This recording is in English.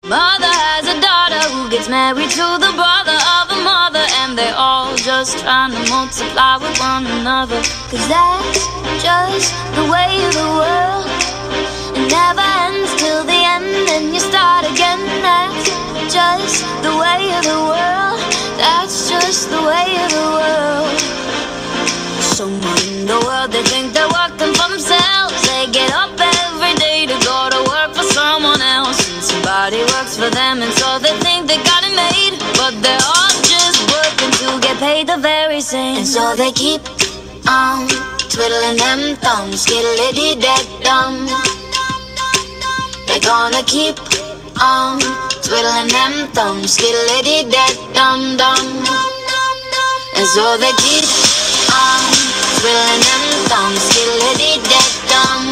Mother has a daughter who gets married to the brother of a mother, and they're all just trying to multiply with one another. 'Cause that's just the way of the world. It never ends till the end, and you start again. That's just the way of the world. That's just the way of the world. Someone in the world, they think they're working for themselves. They get up every day to go to work for someone else, and somebody works for them, and so they think they got it made. But they're all just working to get paid the very same. And so they keep on twiddling them thumbs, skiddly-dee-dead-dum. They're gonna keep on twiddling them thumbs, skiddly-dee-dead-dum-dum. And so they keep on twiddling them thumbs, skiddly-dee-dead-dum.